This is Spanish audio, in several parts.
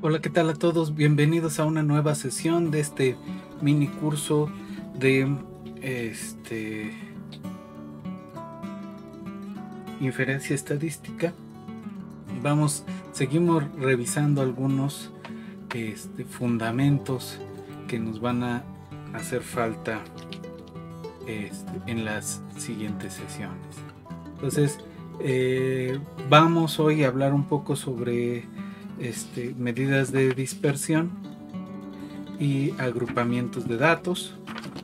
Hola, ¿qué tal a todos? Bienvenidos a una nueva sesión de este mini curso de inferencia estadística. Seguimos revisando algunos fundamentos que nos van a hacer falta en las siguientes sesiones. Entonces, vamos hoy a hablar un poco sobre medidas de dispersión y agrupamientos de datos.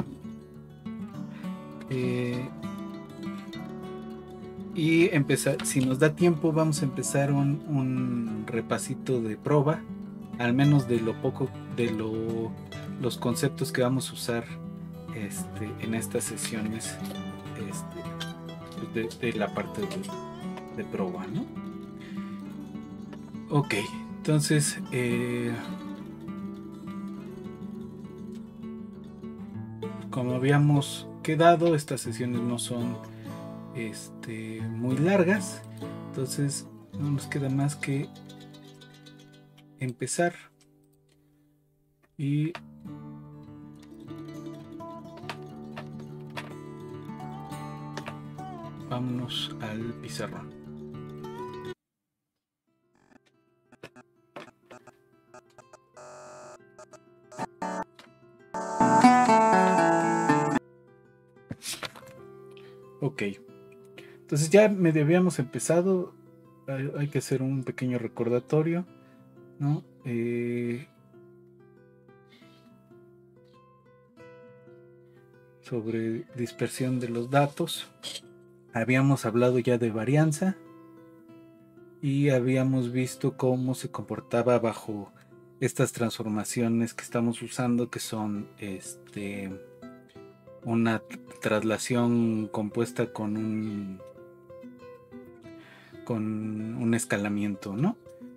Y empezar, si nos da tiempo, vamos a empezar un repasito de prueba, al menos de lo poco, los conceptos que vamos a usar en estas sesiones de la parte de prueba, ¿no? Ok, entonces como habíamos quedado, estas sesiones no son muy largas, entonces no nos queda más que empezar y vámonos al pizarrón. Ok, entonces ya medio habíamos empezado. Hay que hacer un pequeño recordatorio, ¿no? Sobre dispersión de los datos. Habíamos hablado ya de varianza y habíamos visto cómo se comportaba bajo estas transformaciones que estamos usando, que son una traslación compuesta con un escalamiento, ¿no?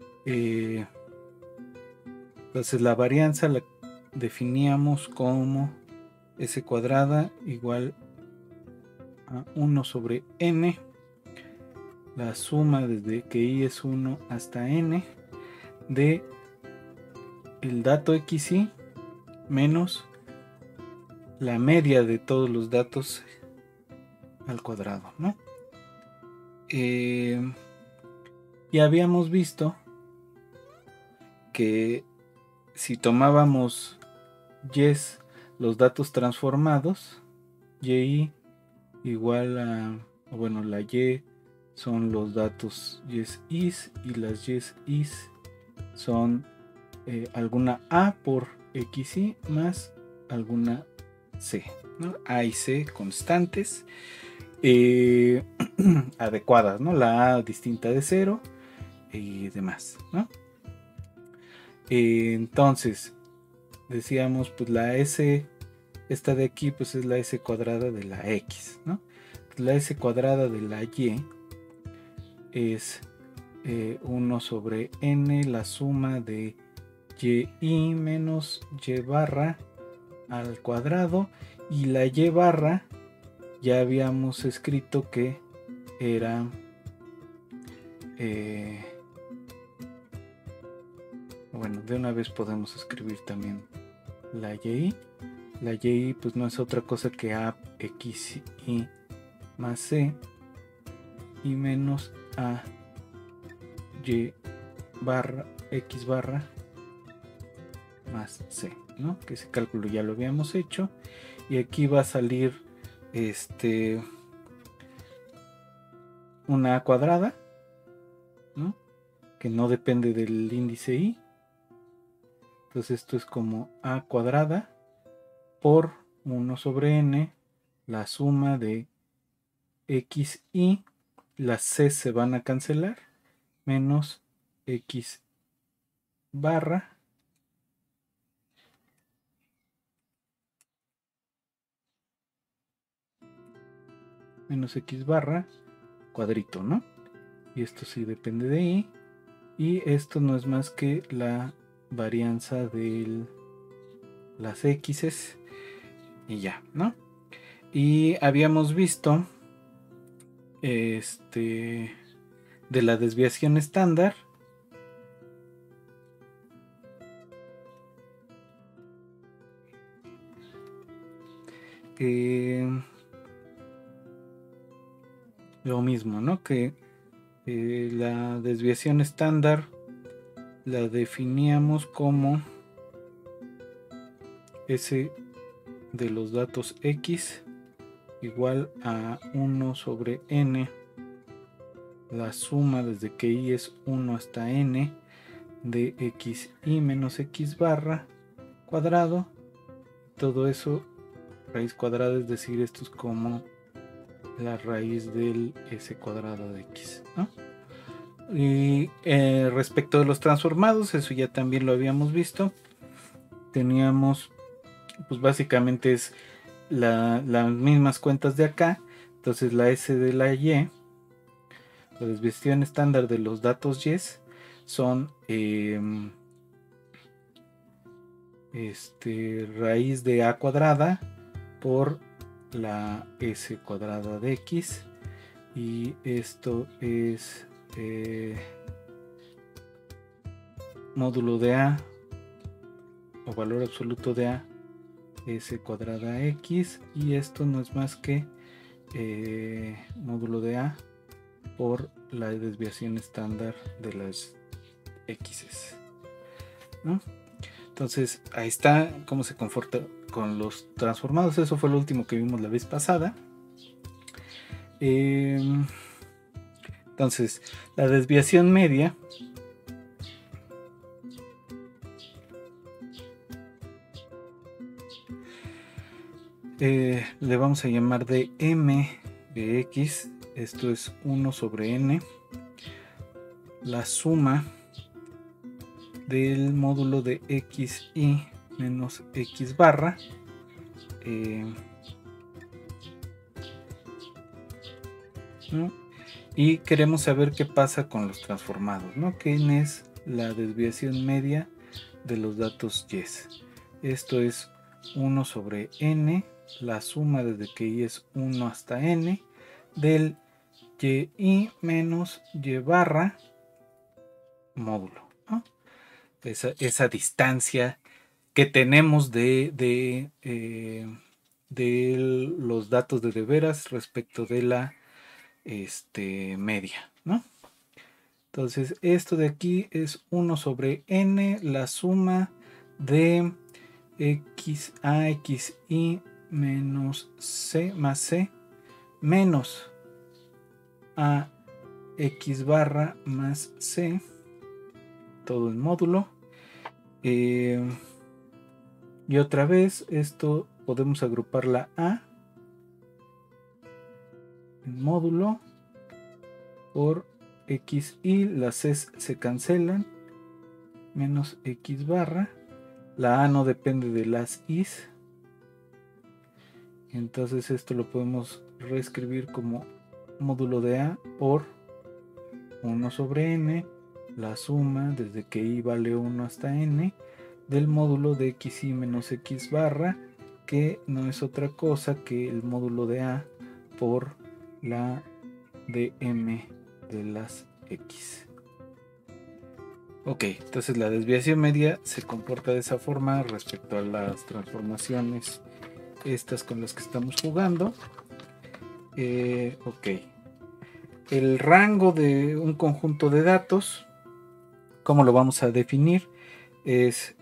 Entonces la varianza la definíamos como S cuadrada igual a 1 sobre n, la suma desde que i es 1 hasta n de el dato xi menos la media de todos los datos al cuadrado, ¿no? Y habíamos visto que si tomábamos yes los datos transformados, yi igual a, bueno, la y son los datos yes is y las yes is son alguna a por xi más alguna c, ¿no? A y c constantes adecuadas, ¿no? La a distinta de 0 y demás, ¿no? Entonces decíamos, pues la s, esta de aquí, pues es la s cuadrada de la x, ¿no? La s cuadrada de la y es 1 sobre n, la suma de y menos y barra al cuadrado, y la y barra ya habíamos escrito que era bueno, de una vez podemos escribir también la y. La y pues no es otra cosa que a x y más c y menos a y barra x barra más c, ¿no? Que ese cálculo ya lo habíamos hecho, y aquí va a salir una a cuadrada, ¿no? Que no depende del índice i. Entonces esto es como a cuadrada por 1 sobre n, la suma de x y las c se van a cancelar, menos x barra menos x barra cuadrito, ¿no? Y esto sí depende de i, y esto no es más que la varianza de las x's y ya, ¿no? Y habíamos visto de la desviación estándar, lo mismo, ¿no? Que la desviación estándar la definíamos como S de los datos X igual a 1 sobre n, la suma desde que i es 1 hasta n de xi menos x barra cuadrado. Todo eso raíz cuadrada, es decir, esto es como la raíz del s cuadrado de x, ¿no? Y respecto de los transformados, eso ya también lo habíamos visto. Teníamos, pues básicamente es las mismas cuentas de acá. Entonces la s de la y, la desviación estándar de los datos y, son raíz de a cuadrada por la s cuadrada de x, y esto es módulo de a o valor absoluto de a s cuadrada x, y esto no es más que módulo de a por la desviación estándar de las x's, ¿no? Entonces ahí está cómo se comporta con los transformados. Eso fue lo último que vimos la vez pasada. Entonces la desviación media le vamos a llamar de m de x. Esto es 1 sobre n, la suma del módulo de xi menos x barra ¿no? Y queremos saber qué pasa con los transformados, ¿no? ¿Quién es la desviación media de los datos y? Esto es 1 sobre n, la suma desde que i es 1 hasta n del y menos y barra módulo, ¿no? Esa distancia que tenemos de los datos de veras respecto de la media, ¿no? Entonces esto de aquí es 1 sobre n, la suma de x a x y menos c más c menos a x barra más c, todo el módulo. Y otra vez esto podemos agrupar la a, el módulo, por x y, las c se cancelan, menos x barra, la a no depende de las i's, entonces esto lo podemos reescribir como módulo de a por 1 sobre n, la suma desde que i vale 1 hasta n del módulo de xy menos x barra, que no es otra cosa que el módulo de a por la dm de las x. Ok, entonces la desviación media se comporta de esa forma respecto a las transformaciones estas con las que estamos jugando. Ok, el rango de un conjunto de datos, ¿cómo lo vamos a definir? Es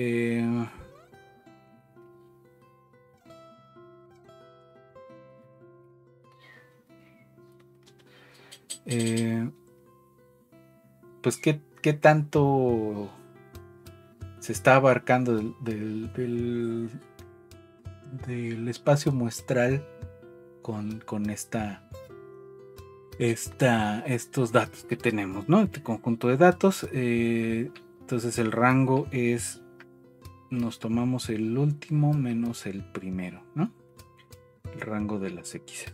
pues qué tanto se está abarcando del espacio muestral con estos datos que tenemos, ¿no? Este conjunto de datos. Entonces el rango es, nos tomamos el último menos el primero, ¿no? El rango de las x.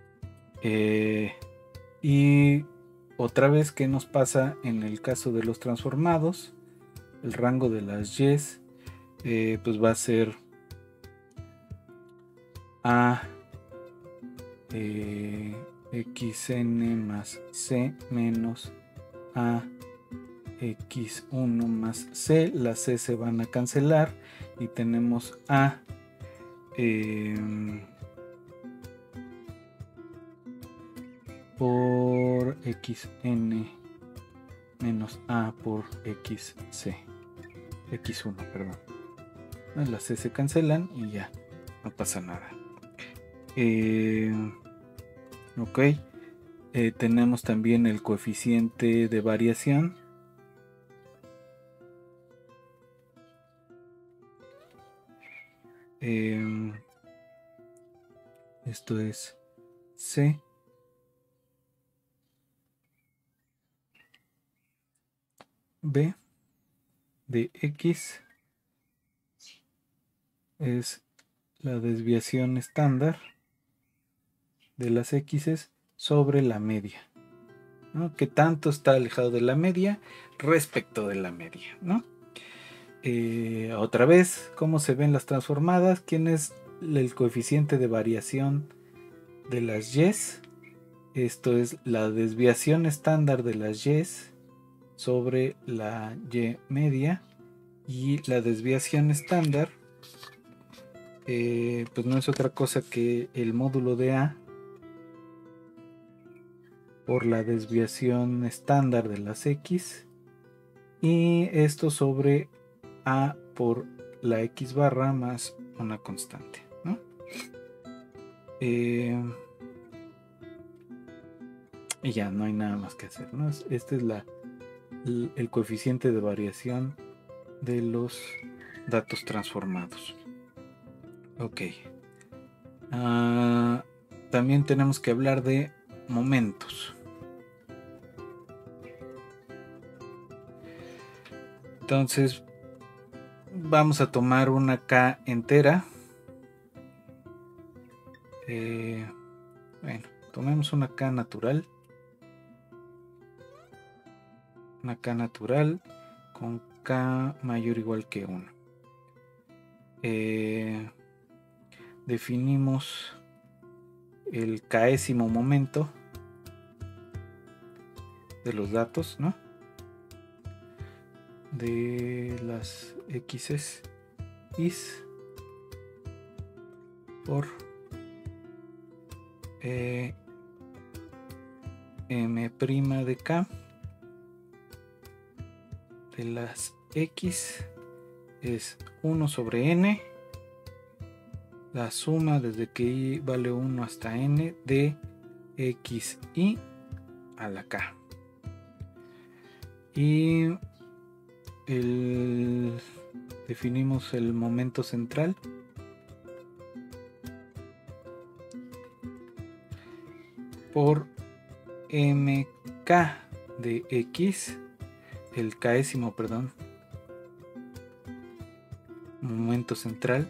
Y otra vez, ¿qué nos pasa en el caso de los transformados? El rango de las y pues va a ser a xn más c menos a x1 más c. Las c se van a cancelar y tenemos a por xn menos a por xc, x1, perdón. Las c se cancelan y ya, no pasa nada. Ok, tenemos también el coeficiente de variación. Esto es c b de x es la desviación estándar de las x's sobre la media, ¿no? Que tanto está alejado de la media respecto de la media, ¿no? Otra vez, ¿cómo se ven las transformadas? ¿Quién es el coeficiente de variación de las y's? Esto es la desviación estándar de las y's sobre la y media, y la desviación estándar pues no es otra cosa que el módulo de a por la desviación estándar de las x, y esto sobre a por la x barra más una constante, ¿no? Y ya no hay nada más que hacer, ¿no? Este es el coeficiente de variación de los datos transformados. Ok. También tenemos que hablar de momentos. Entonces vamos a tomar una K entera. Bueno, tomemos una K natural. Una K natural con K mayor o igual que 1. Definimos el késimo momento de los datos, ¿no? De las x's is por m' de k de las x es 1 sobre n, la suma desde que i vale 1 hasta n de xi a la k. Y definimos el momento central por mk de x, el késimo, perdón, momento central.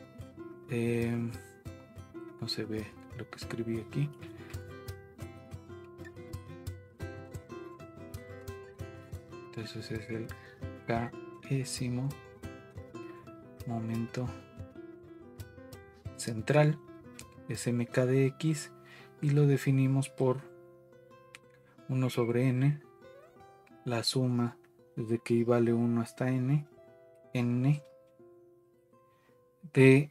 No se ve lo que escribí aquí. Entonces es el késimo momento central, es mk de x, y lo definimos por 1 sobre n, la suma desde que i vale 1 hasta n de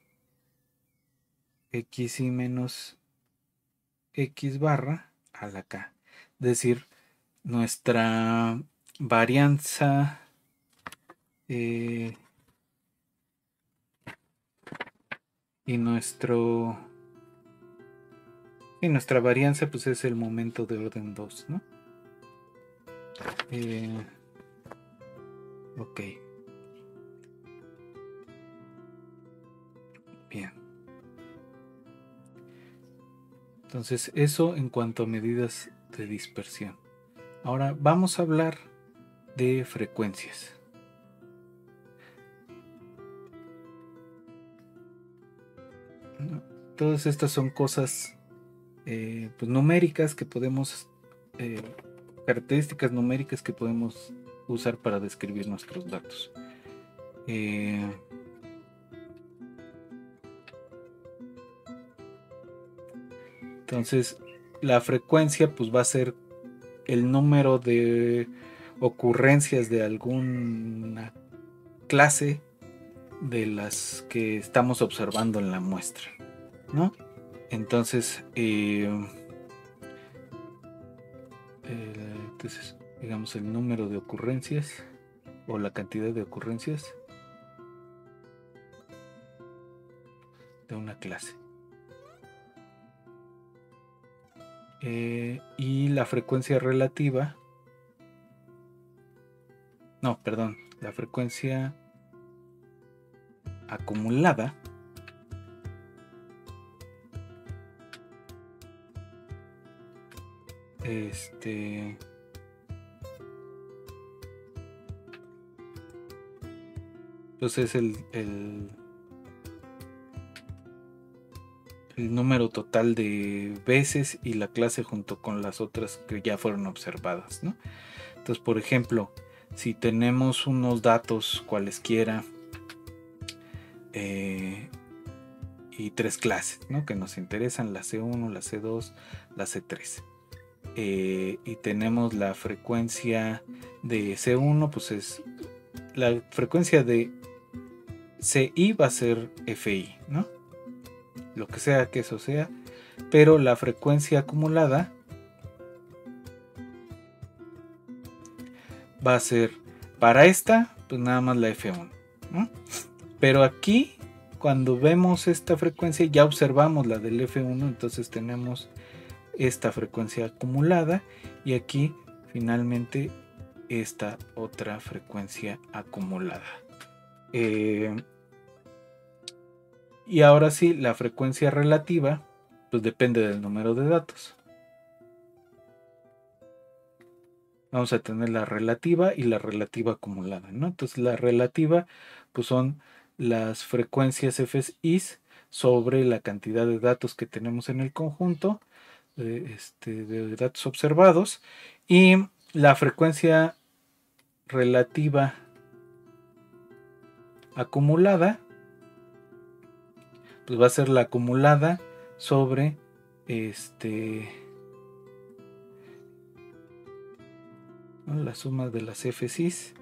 xi menos x barra a la k. Es decir, nuestra varianza y nuestra varianza pues es el momento de orden 2, ¿no? Ok. Bien. Entonces eso en cuanto a medidas de dispersión. Ahora vamos a hablar de frecuencias. Todas estas son cosas pues numéricas que podemos, características numéricas que podemos usar para describir nuestros datos. Entonces la frecuencia pues va a ser el número de ocurrencias de alguna clase de las que estamos observando en la muestra, ¿no? Entonces Entonces, digamos el número de ocurrencias o la cantidad de ocurrencias de una clase. Y la frecuencia relativa, no, perdón, la frecuencia acumulada pues es el número total de veces y la clase junto con las otras que ya fueron observadas, ¿no? Entonces, por ejemplo, si tenemos unos datos cualesquiera y 3 clases, ¿no?, que nos interesan, la C1, la C2, la C3, y tenemos la frecuencia de C1, pues es la frecuencia de CI va a ser FI, ¿no?, lo que sea que eso sea, pero la frecuencia acumulada va a ser para esta, pues nada más la F1, ¿no? Pero aquí, cuando vemos esta frecuencia, ya observamos la del F1, entonces tenemos esta frecuencia acumulada y aquí finalmente esta otra frecuencia acumulada. Y ahora sí, la frecuencia relativa, pues depende del número de datos. Vamos a tener la relativa y la relativa acumulada, ¿no? Entonces la relativa, pues son las frecuencias FIs sobre la cantidad de datos que tenemos en el conjunto de datos observados, y la frecuencia relativa acumulada pues va a ser la acumulada sobre ¿no?, la suma de las FCs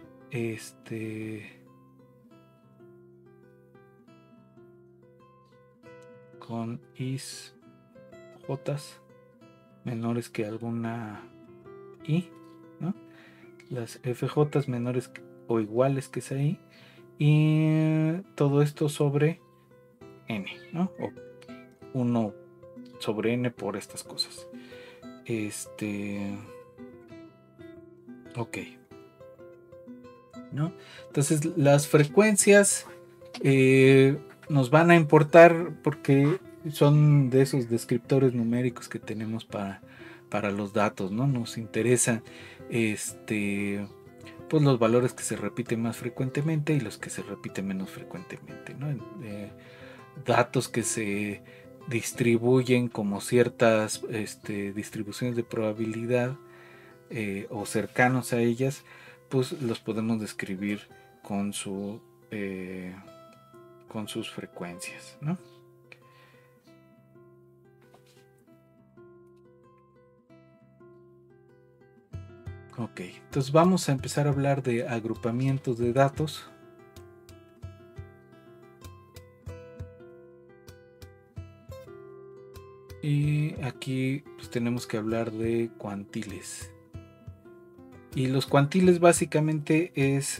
con is j menores que alguna i, ¿no?, las FJ menores o iguales que esa i, y todo esto sobre n, ¿no?, o 1 sobre n por estas cosas. Ok, ¿no? Entonces las frecuencias nos van a importar porque son de esos descriptores numéricos que tenemos para los datos, ¿no? Nos interesa pues los valores que se repiten más frecuentemente y los que se repiten menos frecuentemente, ¿no? Datos que se distribuyen como ciertas distribuciones de probabilidad o cercanos a ellas, pues los podemos describir con sus frecuencias, ¿no? Ok, entonces vamos a empezar a hablar de agrupamientos de datos. Y aquí pues tenemos que hablar de cuantiles. Y los cuantiles básicamente es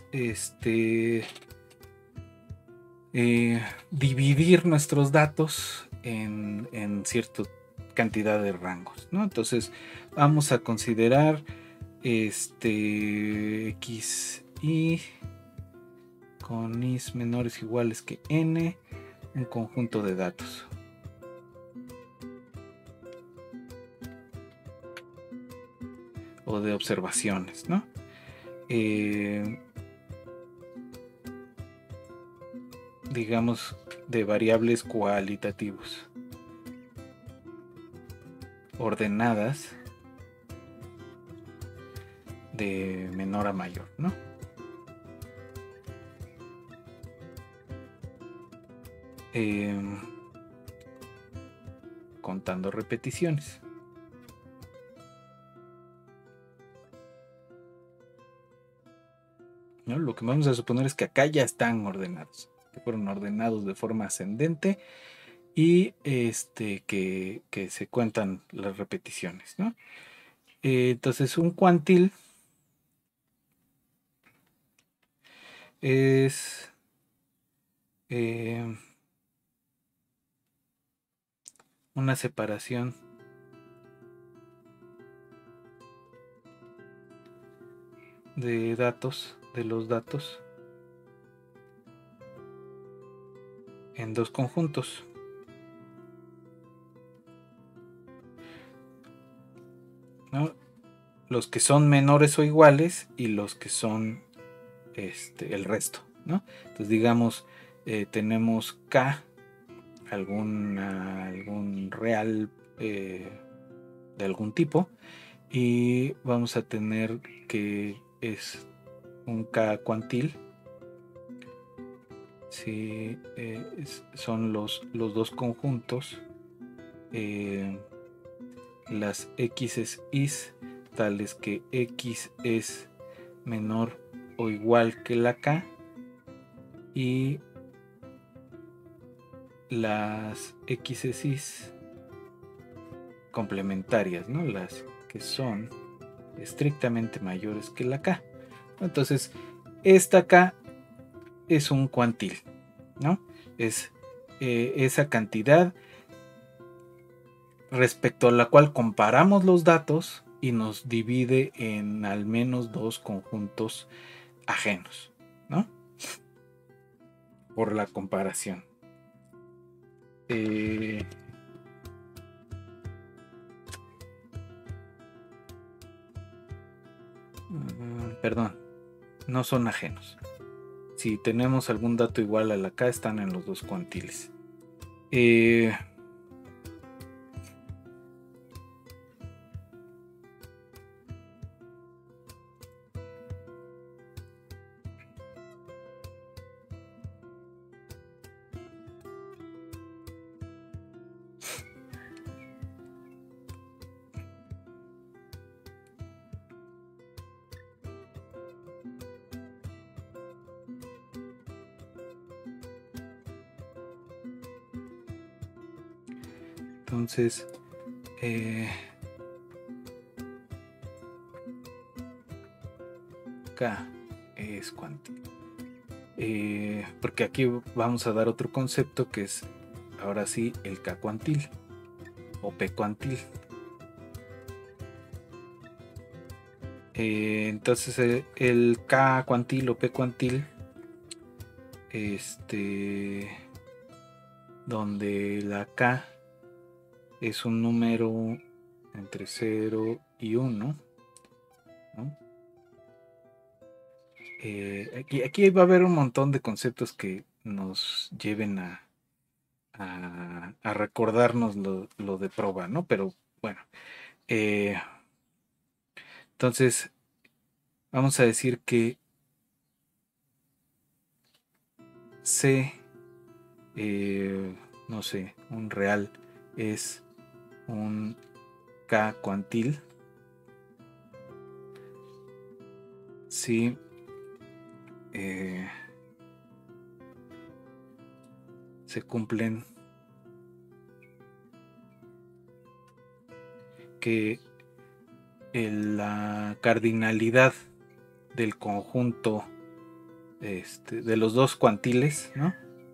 dividir nuestros datos en cierta cantidad de rangos, ¿no? Entonces vamos a considerar x y con is menores o iguales que n, un conjunto de datos. O de observaciones, ¿no? Digamos de variables cualitativos ordenadas de menor a mayor, ¿no? Contando repeticiones. ¿No? Lo que vamos a suponer es que acá ya están ordenados, que fueron ordenados de forma ascendente y que se cuentan las repeticiones, ¿no? Entonces un cuantil es una separación de datos, de los datos, en dos conjuntos. ¿No? Los que son menores o iguales y los que son el resto, ¿no? Entonces digamos, tenemos K, algún real de algún tipo, y vamos a tener que es un K cuantil. Sí, son los dos conjuntos, las X is tales que X es menor o igual que la K, y las X is complementarias, ¿no? Las que son estrictamente mayores que la K. Entonces, esta K es un cuantil, ¿no? Es esa cantidad respecto a la cual comparamos los datos y nos divide en al menos dos conjuntos ajenos, ¿no? Por la comparación. Perdón, no son ajenos. Si tenemos algún dato igual a la K, están en los dos cuantiles. Entonces, K es cuántico. Porque aquí vamos a dar otro concepto que es, ahora sí, el K cuantil o P cuantil. Entonces el K cuantil o P cuantil, donde la K es un número entre 0 y 1, ¿no? Aquí va a haber un montón de conceptos que nos lleven a recordarnos lo de proba, ¿no? Pero bueno, entonces vamos a decir que C, no sé, un real es un K cuantil si se cumplen que la cardinalidad del conjunto de los dos cuantiles, ¿no?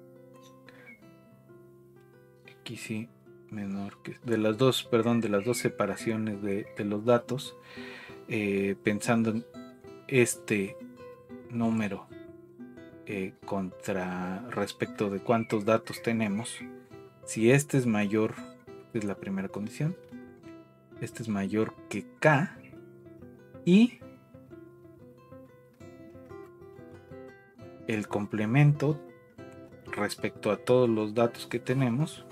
Aquí sí, menor que de las dos separaciones de los datos, pensando en este número contra respecto de cuántos datos tenemos, si este es mayor, es la primera condición, este es mayor que K, y el complemento respecto a todos los datos que tenemos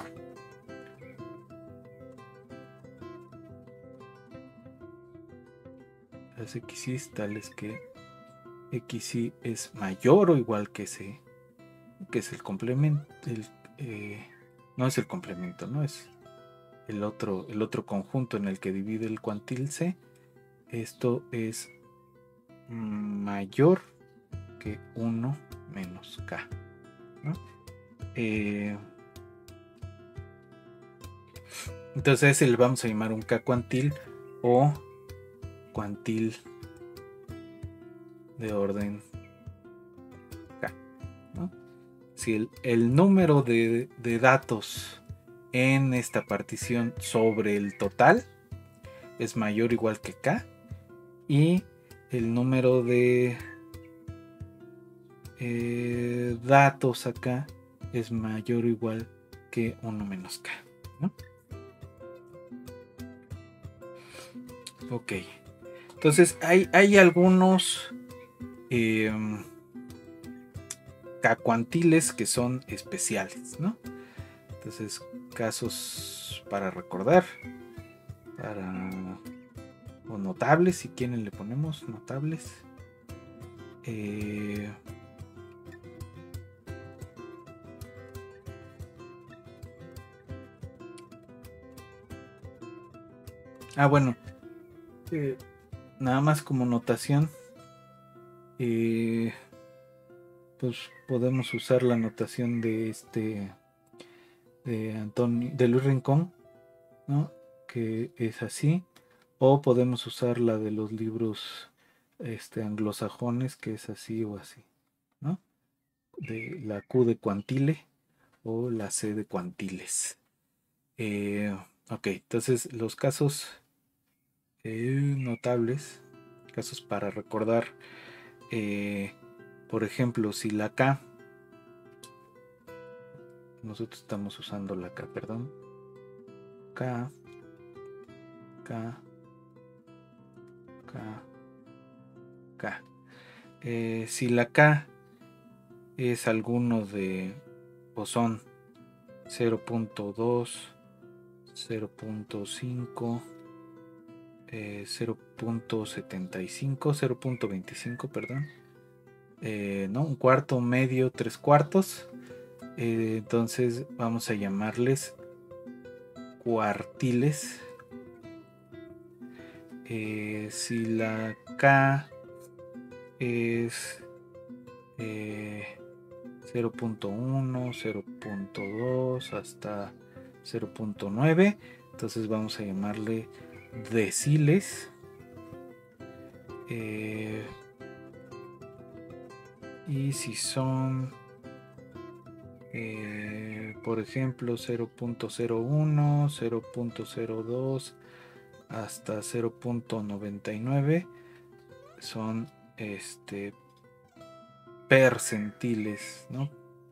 las X tales que X es mayor o igual que C, que es el complemento, no es el complemento, no es el otro conjunto en el que divide el cuantil C. Esto es mayor que 1 menos K, ¿no? Entonces le vamos a llamar un K cuantil o cuantil de orden K, ¿no? Si el número de datos en esta partición sobre el total es mayor o igual que K, y el número de datos acá es mayor o igual que 1 menos K, ¿no? Ok, entonces hay algunos K cuantiles que son especiales, ¿no? Entonces, casos para recordar, o notables, si quieren le ponemos notables. Bueno, nada más como notación, pues podemos usar la notación de de Luis Rincón, ¿no? Que es así, o podemos usar la de los libros anglosajones, que es así o así, ¿no? De la Q de cuantile o la C de cuantiles. Ok, entonces los casos notables, casos para recordar, por ejemplo, si la K, nosotros estamos usando la K, perdón, K, si la K es alguno de, o son 0.2, 0.5, 0.75, 0.25, perdón, ¿no? Un cuarto, medio, tres cuartos, entonces vamos a llamarles cuartiles. Si la K es 0.1, 0.2 hasta 0.9, entonces vamos a llamarle deciles. Y si son por ejemplo 0.01, 0.02 hasta 0.99, son percentiles, ¿no?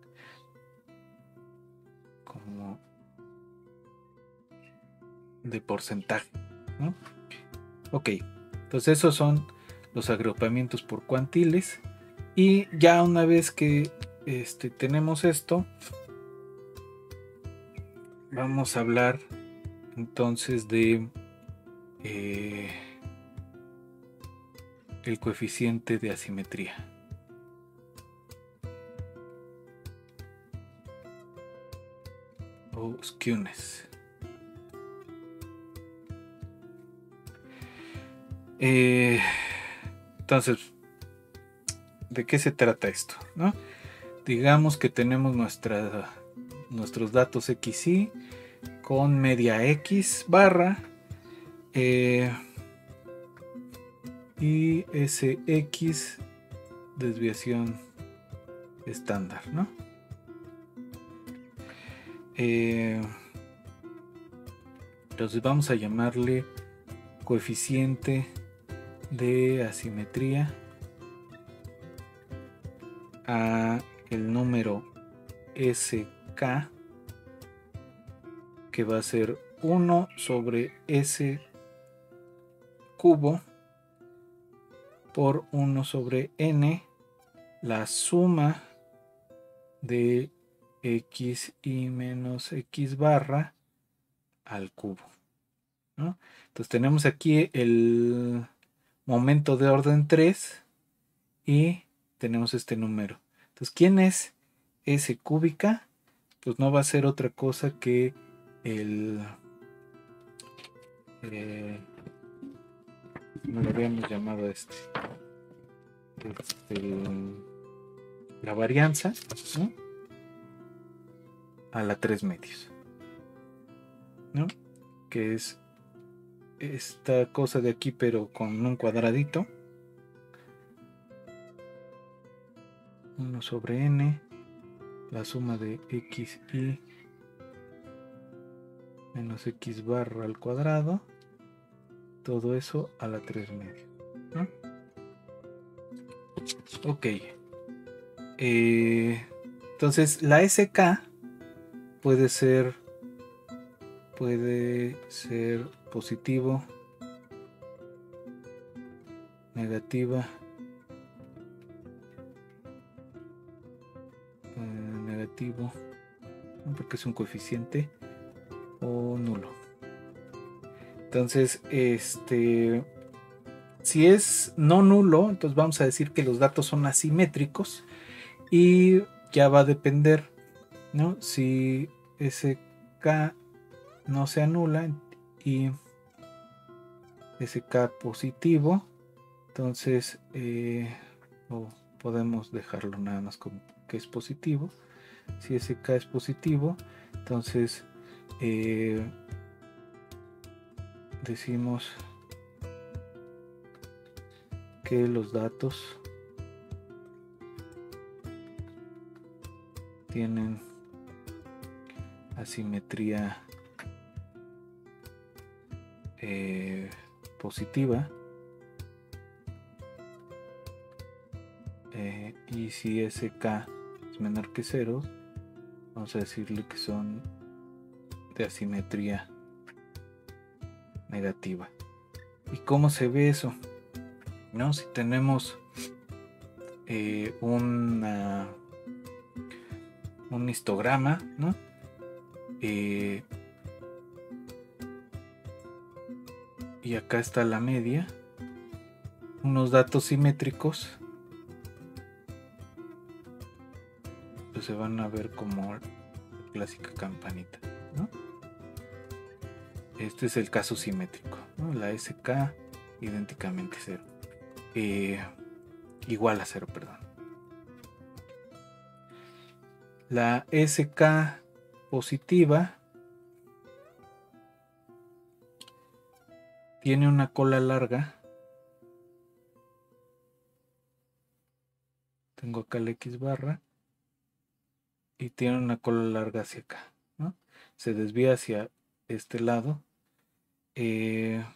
Como de porcentaje, ¿no? Ok, entonces esos son los agrupamientos por cuantiles, y ya una vez que tenemos esto, vamos a hablar entonces de el coeficiente de asimetría. O skewness. Entonces, ¿de qué se trata esto, no? Digamos que tenemos nuestros datos XY con media X barra y SX desviación estándar, ¿no? Entonces vamos a llamarle coeficiente de asimetría a el número SK, que va a ser 1 sobre S cubo por 1 sobre N, la suma de X y menos X barra al cubo, ¿no? Entonces tenemos aquí el momento de orden 3 y tenemos este número. Entonces, ¿quién es S cúbica? Pues no va a ser otra cosa que no lo habíamos llamado la varianza, ¿no? A la 3 medios, ¿no? Que es esta cosa de aquí, pero con un cuadradito. 1 sobre n, la suma de x y menos x barra al cuadrado, todo eso a la 3 medio, ¿no? Ok. Entonces la SK puede ser positivo, negativa, negativo, porque es un coeficiente, o nulo. Entonces, si es no nulo, entonces vamos a decir que los datos son asimétricos y ya va a depender, ¿no? Si SK no se anula y SK positivo, entonces podemos dejarlo nada más como que es positivo. Si SK es positivo, entonces decimos que los datos tienen asimetría positiva, y si SK es menor que 0, vamos a decirle que son de asimetría negativa. ¿Y cómo se ve eso? ¿No? Si tenemos un histograma, ¿no? Y acá está la media, unos datos simétricos, pues se van a ver como la clásica campanita, ¿no? Este es el caso simétrico, ¿no? La SK idénticamente 0, igual a 0, perdón. La SK positiva tiene una cola larga. Tengo acá la X barra y tiene una cola larga hacia acá, ¿no? Se desvía hacia este lado. Está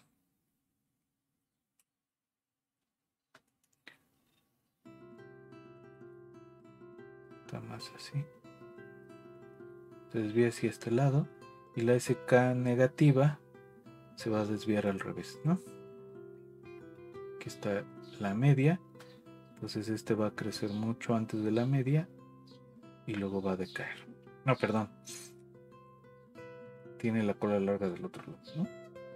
más así. Se desvía hacia este lado y la SK negativa se va a desviar al revés, ¿no? Aquí está la media, entonces este va a crecer mucho antes de la media y luego va a decaer. No, perdón, tiene la cola larga del otro lado, ¿no?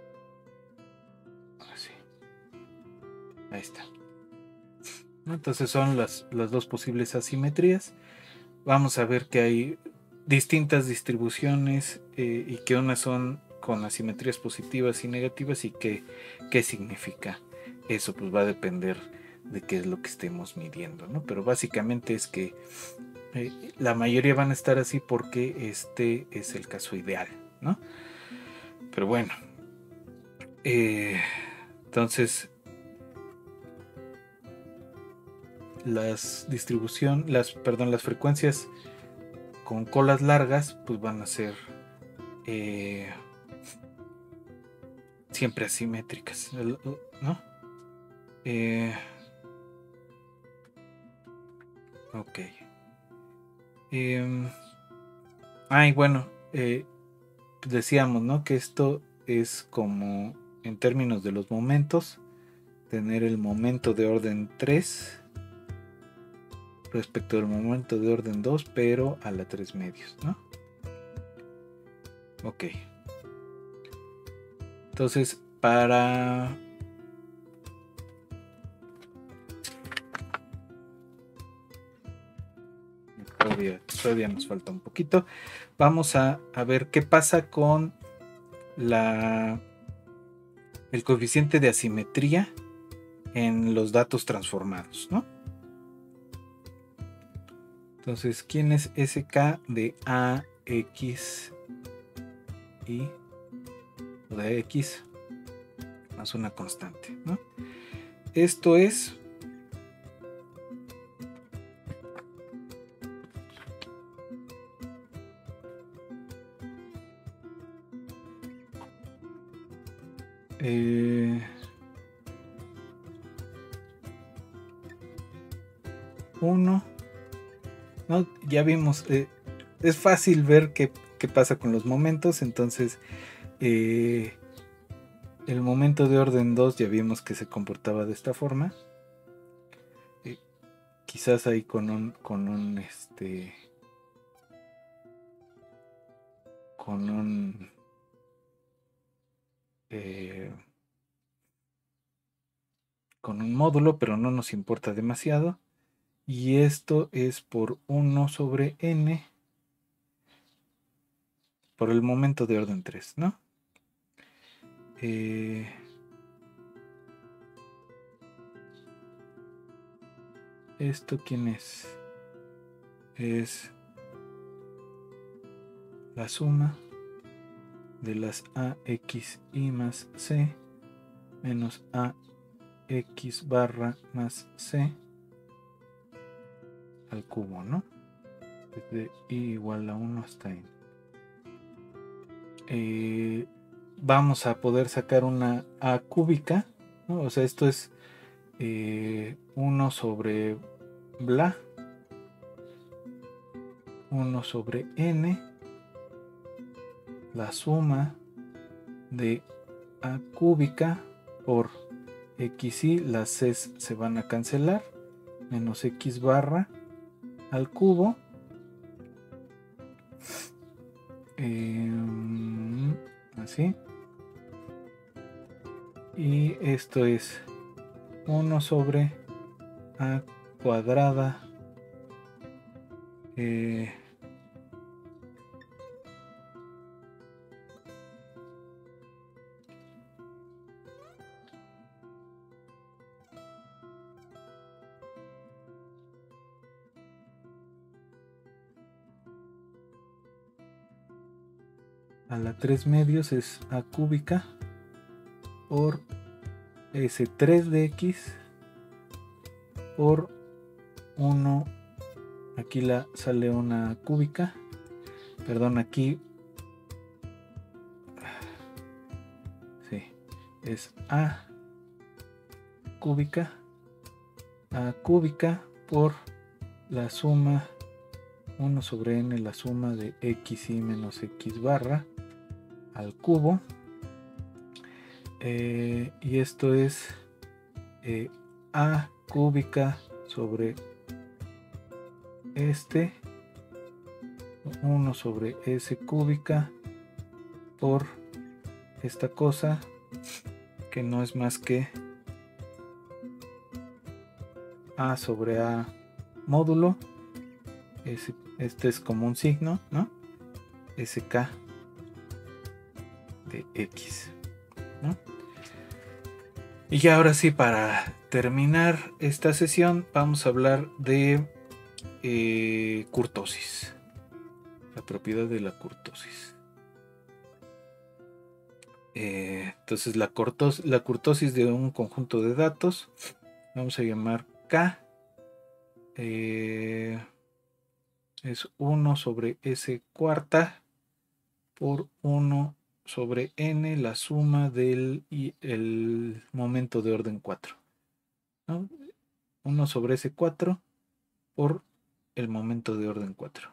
Así, ahí está. Entonces son las dos posibles asimetrías. Vamos a ver que hay distintas distribuciones y que unas son con asimetrías positivas y negativas, y qué significa eso, pues va a depender de qué es lo que estemos midiendo, ¿no? Pero básicamente es que la mayoría van a estar así porque este es el caso ideal, ¿no? Pero bueno, entonces las frecuencias con colas largas pues van a ser siempre asimétricas, ¿no? Ok. Y bueno, decíamos, ¿no? Que esto es como en términos de los momentos, tener el momento de orden 3 respecto del momento de orden 2, pero a la 3 medios, ¿no? Ok. Entonces, todavía nos falta un poquito. Vamos a ver qué pasa con el coeficiente de asimetría en los datos transformados, ¿no? Entonces, ¿quién es SK de AX y de X? más una constante, ¿no? Esto es uno, ¿no? Ya vimos, es fácil ver qué pasa con los momentos, entonces el momento de orden 2 ya vimos que se comportaba de esta forma. Quizás ahí con un módulo, pero no nos importa demasiado. Y esto es por 1 sobre n por el momento de orden 3, ¿no? ¿Esto quién es? Es la suma de las ax y más c menos ax barra más c al cubo, ¿no? Desde i igual a 1 hasta n. Vamos a poder sacar una a cúbica, ¿no? O sea, esto es 1 sobre bla, 1 sobre n, la suma de a cúbica por xy, las c se van a cancelar, menos x barra al cubo, así, y esto es 1 sobre a cuadrada a la 3 medios es a cúbica por S3 de x por 1, aquí sale una cúbica, perdón, aquí sí, es a cúbica por la suma 1 sobre n, la suma de xy menos x barra al cubo, y esto es a cúbica sobre 1 sobre s cúbica por esta cosa que no es más que a sobre a módulo, este es como un signo, ¿no? sk de x, ¿no? Y ya ahora sí, para terminar esta sesión vamos a hablar de kurtosis, la propiedad de la kurtosis. Entonces la kurtosis de un conjunto de datos vamos a llamar K, es 1 sobre s cuarta por 1 sobre n, la suma del el momento de orden 4, ¿no? 1 sobre s4 por el momento de orden 4.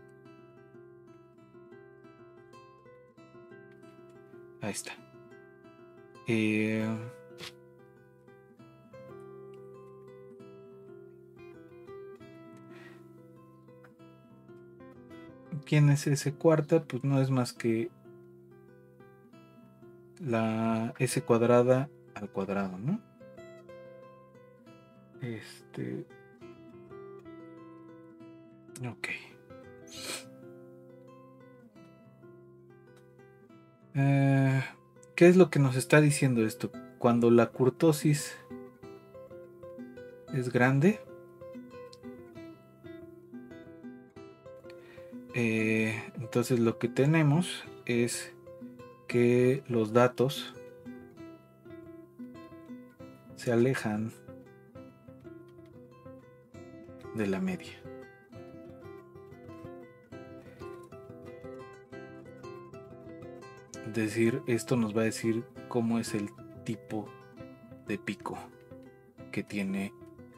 Ahí está. ¿Quién es S cuarta? Pues no es más que la S cuadrada al cuadrado, ¿no? Ok. ¿Qué es lo que nos está diciendo esto? Cuando la kurtosis es grande, entonces lo que tenemos es que los datos se alejan de la media. Es decir, esto nos va a decir cómo es el tipo de pico que tiene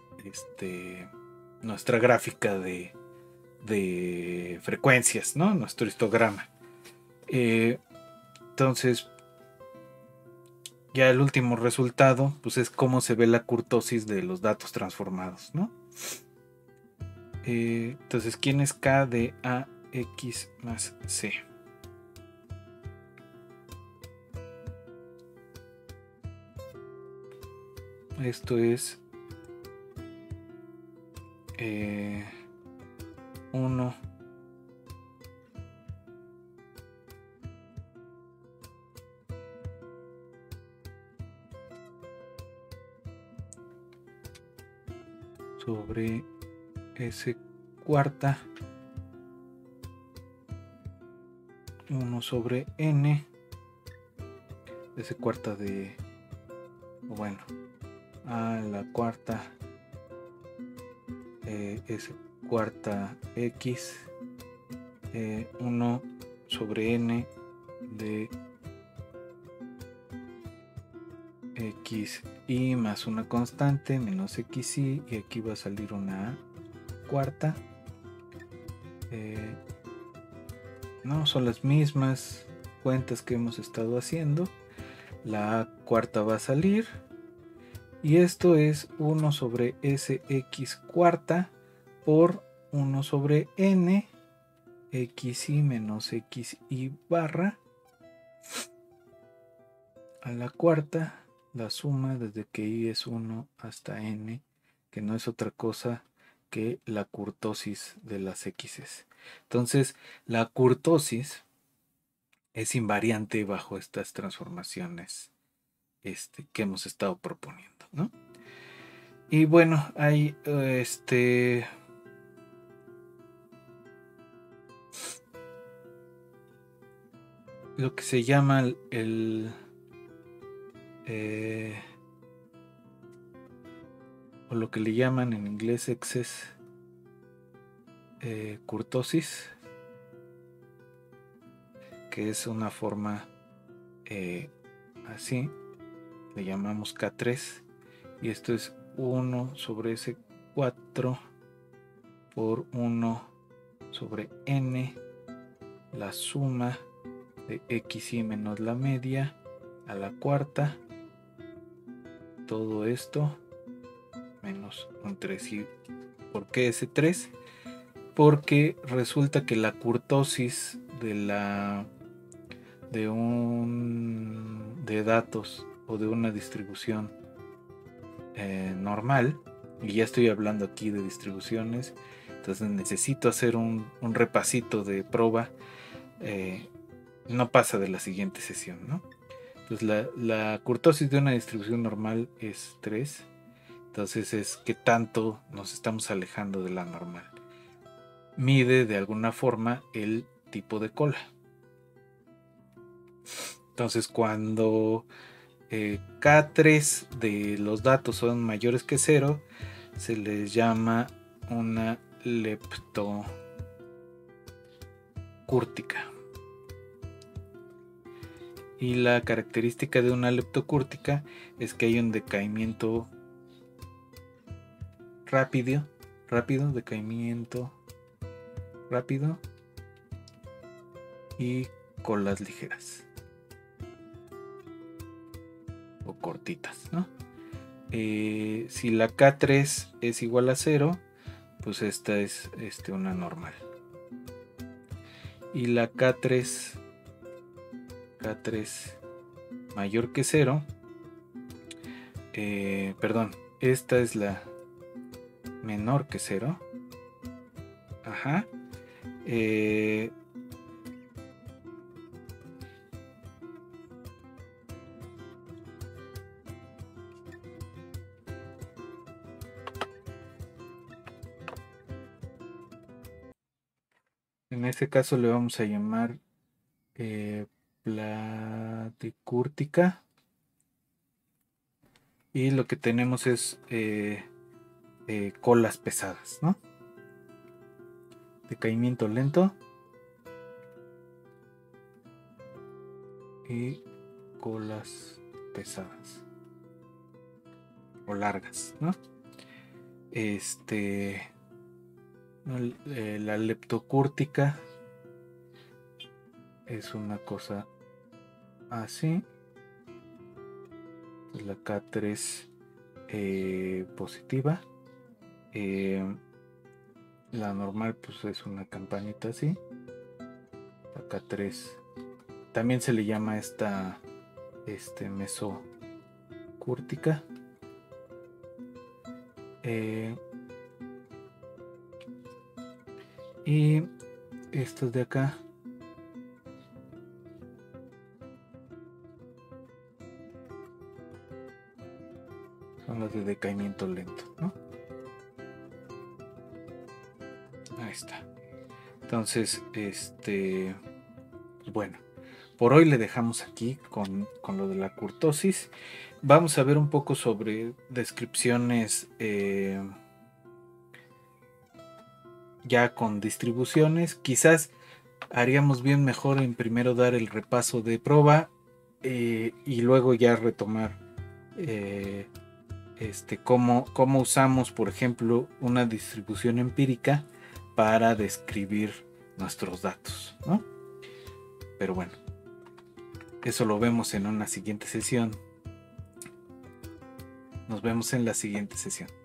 nuestra gráfica de frecuencias, ¿no? Nuestro histograma. Entonces, ya el último resultado, pues es cómo se ve la kurtosis de los datos transformados, ¿no? Entonces, ¿quién es K de AX más C? Esto es 1 sobre S cuarta, 1 sobre N, S cuarta de, bueno, a la cuarta, S cuarta X, 1 sobre N de XY más una constante menos XY, y aquí va a salir una cuarta. No, son las mismas cuentas que hemos estado haciendo. La cuarta va a salir. Y esto es 1 sobre SX cuarta por 1 sobre N XY menos XY barra a la cuarta, la suma desde que Y es 1 hasta N, que no es otra cosa que la kurtosis de las X's. Entonces, la kurtosis es invariante bajo estas transformaciones que hemos estado proponiendo, ¿no? Y bueno, hay lo que se llama o lo que le llaman en inglés excess kurtosis, que es una forma así, le llamamos K3, y esto es 1 sobre S4 por 1 sobre N, la suma de XY menos la media a la cuarta, todo esto menos un 3. ¿Y por qué ese 3? Porque resulta que la kurtosis de datos o de una distribución normal, y ya estoy hablando aquí de distribuciones, entonces necesito hacer un repasito de prueba, no pasa de la siguiente sesión, ¿no? Entonces la kurtosis de una distribución normal es 3, entonces es que tanto nos estamos alejando de la normal. Mide de alguna forma el tipo de cola. Entonces cuando K3 de los datos son mayores que 0, se les llama una leptocúrtica. Y la característica de una leptocúrtica es que hay un decaimiento rápido, decaimiento rápido y colas ligeras o cortitas, ¿no? Si la K3 es igual a 0, pues esta es una normal. Y la K3 mayor que 0, perdón, esta es la menor que 0. Ajá. En este caso le vamos a llamar platicúrtica. y lo que tenemos es colas pesadas, ¿no? Decaimiento lento y colas pesadas o largas, ¿no? La leptocúrtica es una cosa así. La K3 positiva. La normal pues es una campanita así. La K3 también se le llama esta mesocúrtica. Y estos de acá son las de decaimiento lento, ¿no? Ahí está. Entonces, bueno, por hoy le dejamos aquí con lo de la curtosis. Vamos a ver un poco sobre descripciones ya con distribuciones. Quizás haríamos bien mejor en primero dar el repaso de prueba y luego ya retomar cómo usamos, por ejemplo, una distribución empírica para describir nuestros datos, ¿no? Pero bueno, eso lo vemos en una siguiente sesión. Nos vemos en la siguiente sesión.